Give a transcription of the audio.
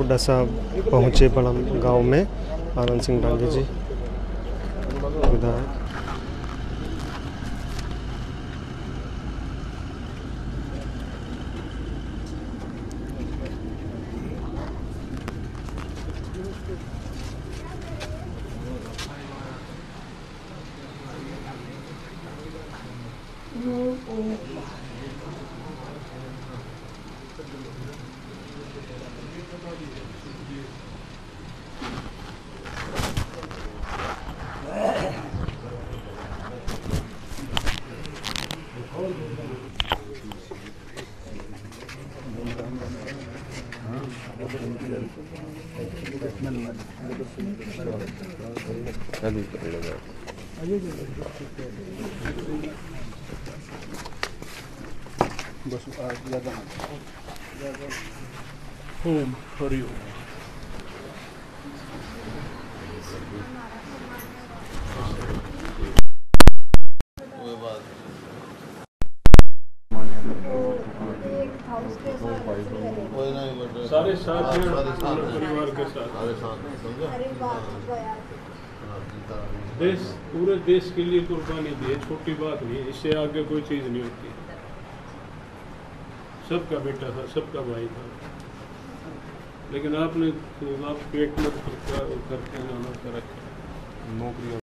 डसा पहुँचे बड़म गांव में आनंद सिंह डांगे जी विधायक। सारे साथ परिवार के साथ देश पूरे देश के लिए कुर्बानी दी है, छोटी बात नहीं है, इससे आगे कोई चीज़ नहीं होती। सबका बेटा था, सबका भाई था, लेकिन आपने आप पेट मत करके रखे नौकरी।